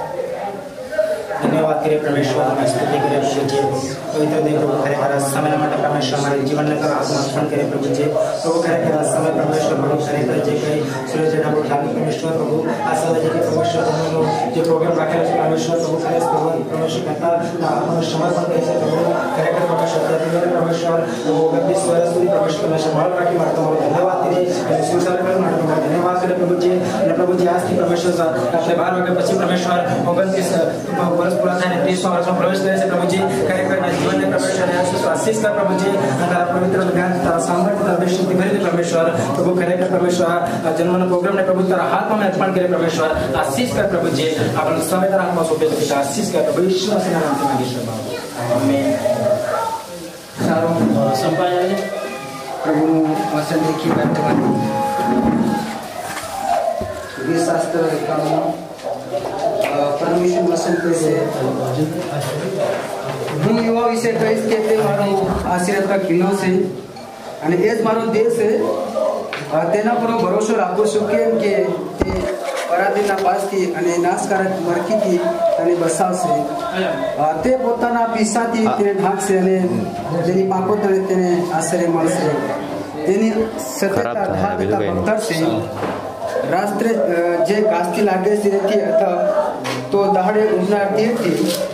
धन्यवाद करे परमेश्वर, स्तुति करे प्रभु जी। पवित्र देव प्रभु करे कर समय नमन परमेश्वर हमारे जीवन में कर आत्मर्पण करे प्रभु जी। प्रभु करे कर समय परमेश्वर प्रभु करे कर जे कई सूरज ना उठा परमेश्वर प्रभु आशा दे के परमेश्वर दोनों जो प्रोग्राम रखे हैं परमेश्वर प्रभु करे प्रभु परमेश्वर करता आत्म समर्पण करे प्रभु करे कर परमेश्वर दे परमेश्वर वो गति स्वर सूरी परमेश्वर में संभाल रखी मारता हूं। धन्यवाद तेरे सुसर कर मारता धन्यवाद करे प्रभु जी। प्रभु जी आज की परमेश्वर अपने बाहर के पश्चिम परमेश्वर होगन के वर्ष पूरा था 30 वर्ष में प्रवेश करे से प्रभु जी करे कर जीवन में परमेश्वर ने आशीष कर प्रभु जी तारा पवित्र ज्ञान तारा सामर्थ्य तारा शक्ति भरे दे परमेश्वर प्रभु करे कर परमेश्वर जन्मन प्रोग्राम ने प्रभु तारा हाथ में अर्पण करे परमेश्वर आशीष कर प्रभु जी अपन समय तारा आत्मा सौंपे तो आशीष कर प्रभु यीशु मसीह के नाम से मांगे बाबा आमीन। सारों संपादन प्रभु वचन देखी वर्तमान ये शास्त्र का परमेश्वर वचन पे હું યુવા વિશે કહીશ કે તે મારો આશીર્વાદ કિલ્લો છે અને એ જ મારો દેશ છે તેના પર હું ભરોસો રાખું છું કેમ કે તે પરાધીનના પાસથી અને નાશકારક મરખીથી તેને બસાવશે તે પોતાના પીસાથી તેને ઢાંકશે અને જેની પાકો તળે તેને આશ્રય મળશે તેની સતત ઢાંકતા પથ્થરશે રાત્રે જે ઘાસથી લાગે છે તેથી અથવા તો દહાડે ઉડનાર તીરથી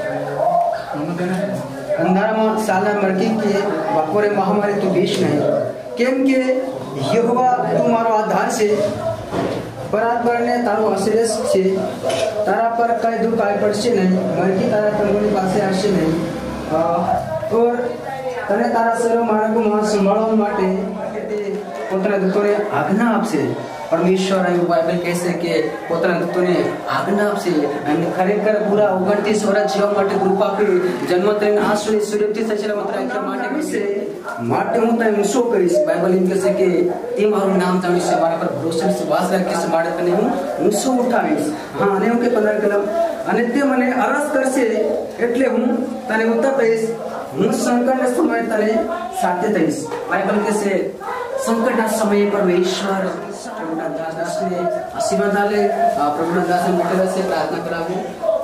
અંધારામાં સાલા મરકી કે બપોરે મહામારી તું બીશ નહીં કેમ કે યહોવા તું મારો આધાર છે પરાત્પરને તારો આશ્રય છે તારા પર કઈ દુઃખ આવી પડશે નહીં મરકી તારા તંબુની પાસે આવશે નહીં और તને તારા સર્વ માર્ગોમાં સંભાળવા માટે તે પોતાના દૂતોને આજ્ઞા આપશે। परमेश्वर आयु बाइबल कैसे के पोतना तुने आज्ञा आपसे અને ખરેખર પૂરા 29 વર્ષ જીવવા માટે કૃપા કરી જન્મતરીને આશ્રય સુરક્ષિત સચરા મત માટે વિશે માટે હું તને મુસો કરીશ। બાઇબલ એમ કહે છે કે તે મારું નામ જાણીશ મારા પર ભરોસો વિશ્વાસ રાખીશ માટે તને હું મુસો ઉઠાવીશ। હા અને હું કે 15 કલમ અને તે મને અરસ કરશે એટલે હું તને ઉત્તર દઈશ હું સંકટના સમયે તને સાથે દઈશ। બાઇબલ કહે છે संकटના સમયે પરમેશ્વર प्रभुना दास ने आशीर्वाद डाले प्रभुना दास ने मित्र से प्रार्थना करावे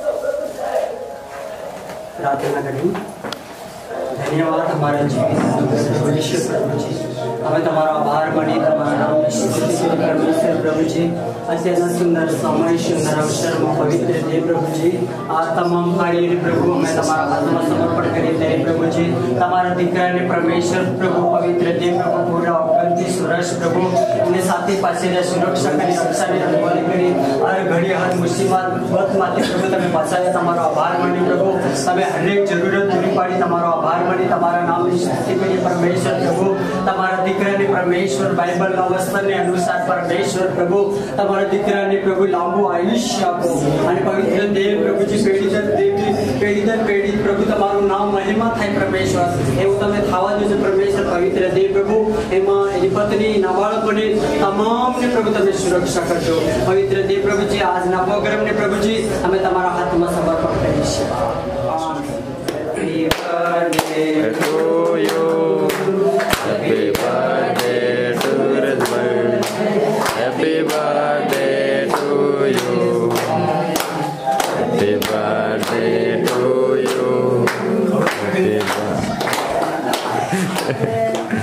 प्रार्थना करें। धन्यवाद हमारे जीवित प्रभु जी हमें तुम्हारा आभार मानी तुम्हारा नाम परमेश्वर प्रभु जी ऐसे सुंदर समय सुंदर अवसर में पवित्र देव प्रभु जी आज तमाम कार्य प्रभु हमें तुम्हारा आत्मा समर्पण करी दे प्रभु जी तुम्हारा दीकरा ने परमेश्वर प्रभु पवित्र देव प्रभु पूरा 29 वर्ष प्रभु ने साथी पासे सुरक्षा करी रक्षा ने अनुभव करी और घड़ी हर मुसीबत बहुत माते प्रभु तमें बचाया तुम्हारा आभार मानी प्रभु हमें हर एक जरूरत पूरी पाड़ी तुम्हारा आभार मानी तुम्हारा नाम स्तुति करी परमेश्वर प्रभु तुम्हारा दीकरा ने परमेश्वर बाइबल अवस्था ने अनुसार परमेश्वर प्रभु तुम्हारा दीकरा ने प्रभु लांबू आयुष्य आपको અને પવિત્ર દેવ પ્રભુજી પેઢી દર પેઢી પ્રભુ તમારું નામ મહિમા થાય પરમેશ્વર એવું તમે થાવા દો પરમેશ્વર પવિત્ર દેવ પ્રભુ એમાં એની પત્ની નાબાળકોને તમામને પ્રભુ તમે સુરક્ષા કરજો પવિત્ર દેવ પ્રભુજી આજના પ્રોગ્રામને પ્રભુજી અમે તમારા હાથમાં સમર્પણ કરીએ છીએ। Happy birthday to you, happy birthday to Razman, happy birthday to you, happy birthday to you, happy birthday।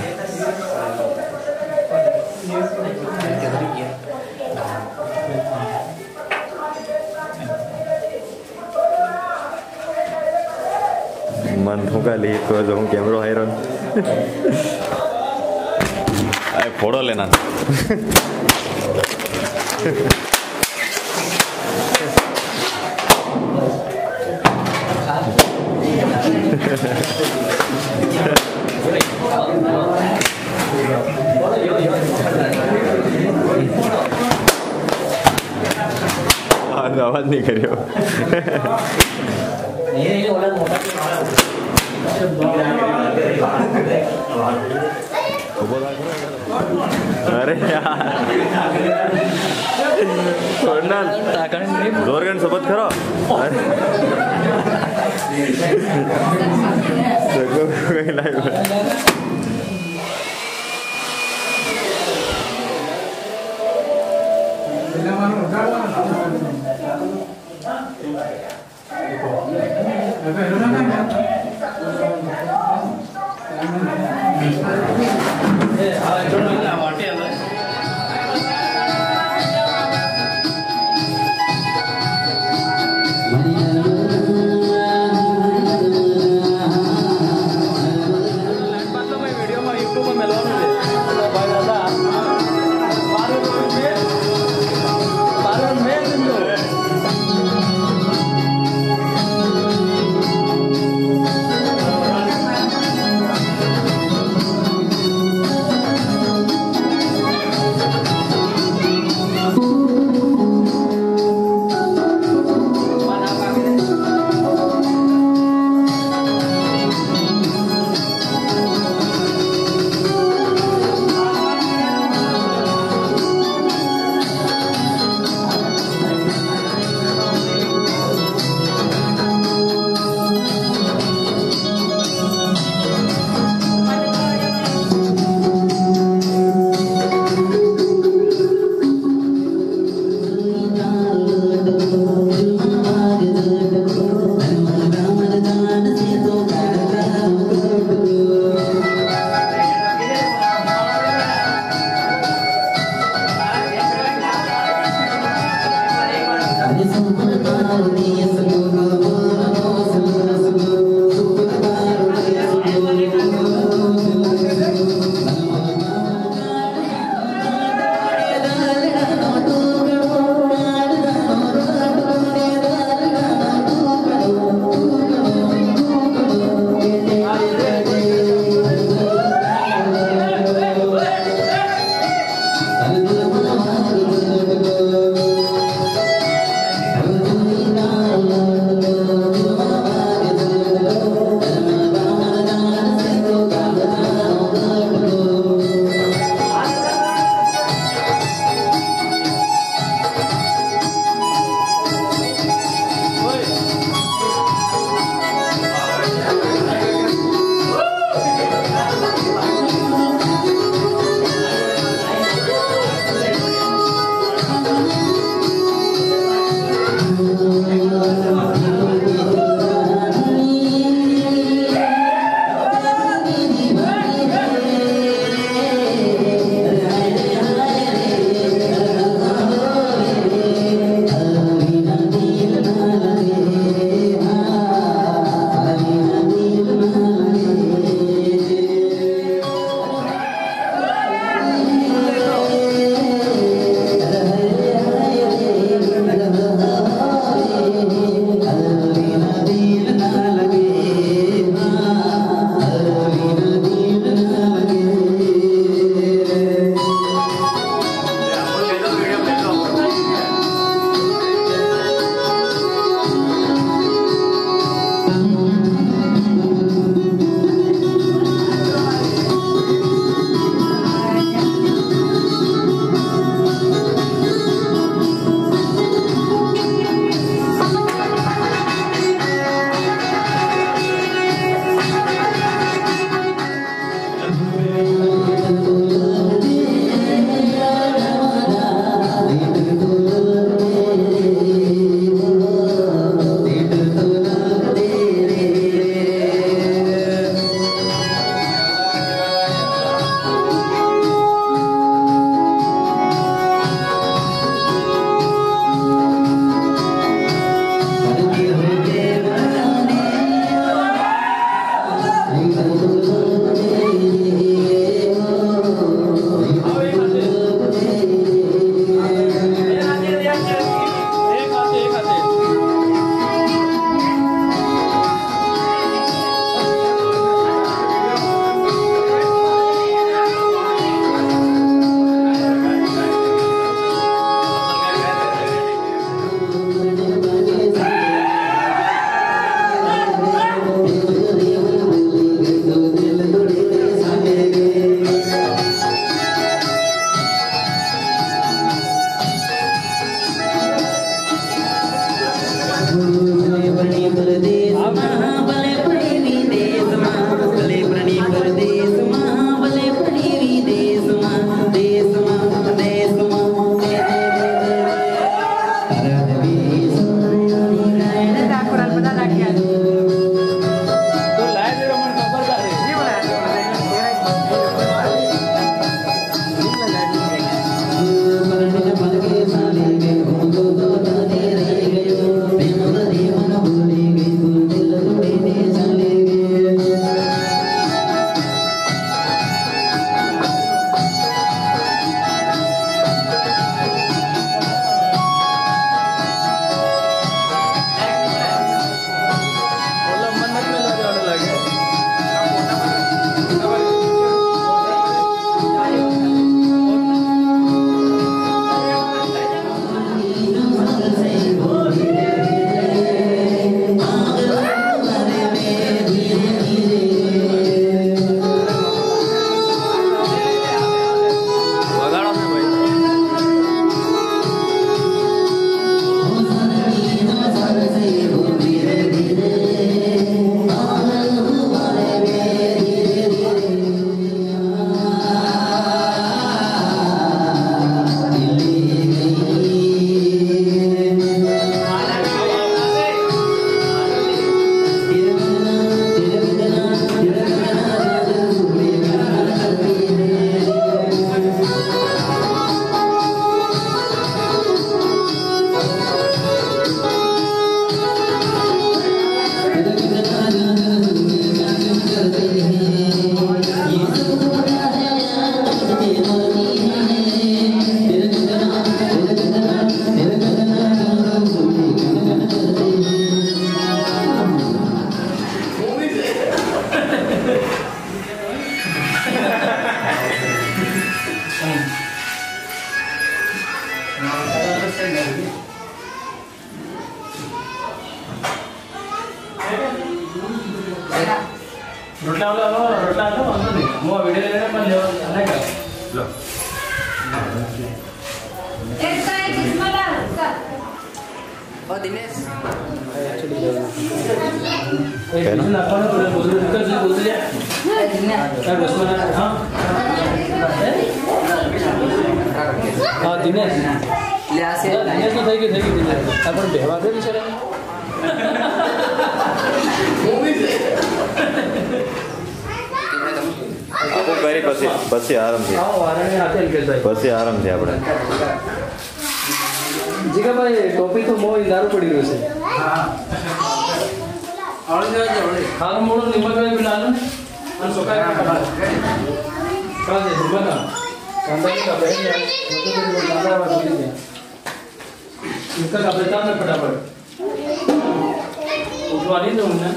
मन होगा ली तो जो कैमरा आयरन अरे फोटो लेना आवाज नहीं करियो अरे जोरगण सोबत करो लाइव Deus. रोटला लो अंदर नहीं मो वीडियो लेने पर ले नहीं कर लो एक का एक इसमाला सर ओ दिनेश ए ना कौन बोल ले दिनेश बस में हां हां दिनेश ले आसे दिनेश तो થઈ ગઈ દિનેશ આપણે બેહવા દે બિચારા આપો કરી પછી આરામથી આવો વારણે હાથે લખેલ પછી આરામથી આપણે જીગાભાઈ ટોપી તો મોય દારૂ પડી રહ્યો છે હા આવડી જાય આવડી હાલ મોડો નિમકભાઈ પેલા ને અને સોકાય કાજે બના કાંદા का बहन है मतलब ज्यादा बात बोली है इनका का बेटा में फटाफट उठवानी दो ना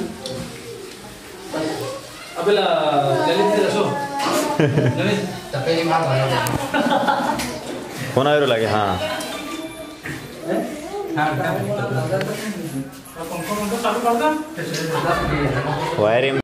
अबेला ललित रसो ललित તપેલી માં ભરો ફોન આવ્યો લાગે હા पंखा चालू कर दो વાયરિંગ